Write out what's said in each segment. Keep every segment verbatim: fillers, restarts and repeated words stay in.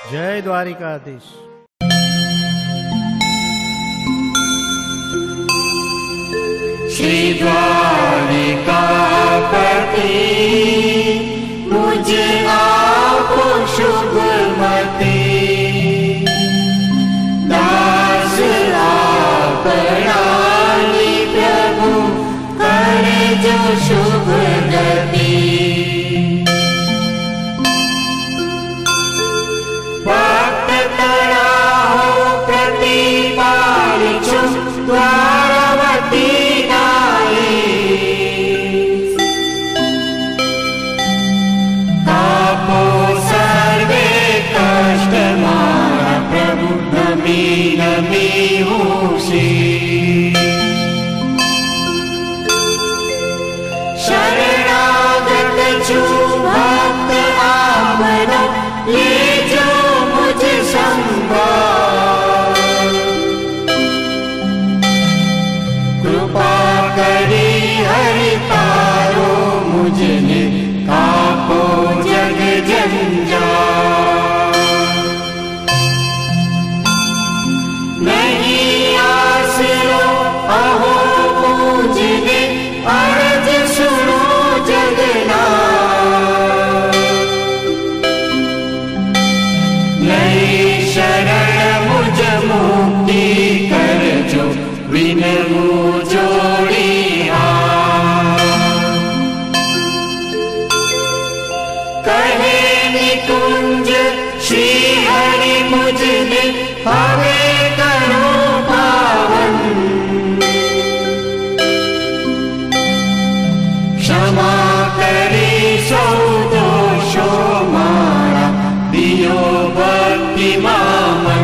जय द्वारिकाधीश। श्री द्वारिकापति मुझ आपको शुभमति, दास आपरानी प्रभु करे जो शुभ गति। भक्त तड़ाहो प्रतिपालिछु द्वारवती नमी होशी। शरणागत छु भक्त आपना, ले जो मुझ संभाल। कृपा करी हरि तारो मुझने, कापो जग जंजाल। अहो पूजने अर्ज सुनो जगन्नाथ, नई शरण मुझ मुक्ति कर जो, विनमु जोड़ी हाथ। कहे निकुंज श्री हरि मुझने, हवे करो पावन। क्षमा करी सौ दोषो मारा, दियो भक्ति मामन।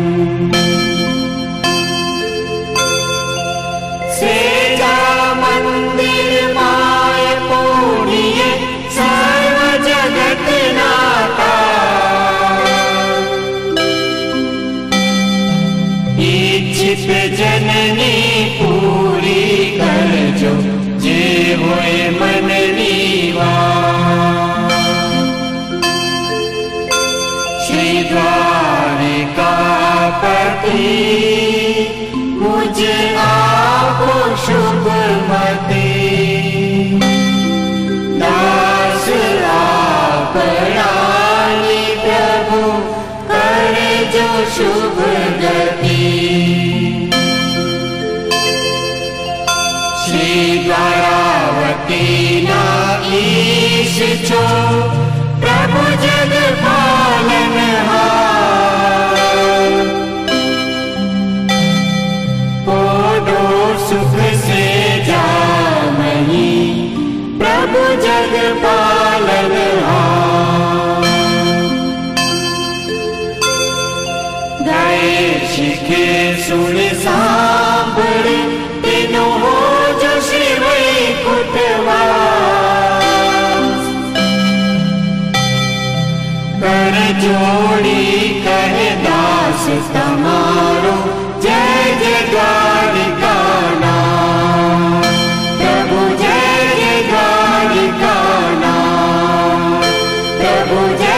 सेजा मंदिर माय पूर्णिये, सर्व जगत नाता। इच्छित जननी पूरी कर जो, जे होए मन नीवा। श्री द्वारिकापति मुझ आपको शुभमति, दास आपरानी प्रभु करे जो शुभ गति। श्री द्वारावती ना ईश छो, प्रभु जग पालनहार। पोडो सुख से जामही, प्रभु जग पालनहार। गए शिखे सुन सांभर, तीनों हो जो श्री वैकुंठवास। कर जोड़ी कहे दास तमारो, जय जय द्वारिका नाथ। प्रभु जय जय द्वारिका नाथ, प्रभु जय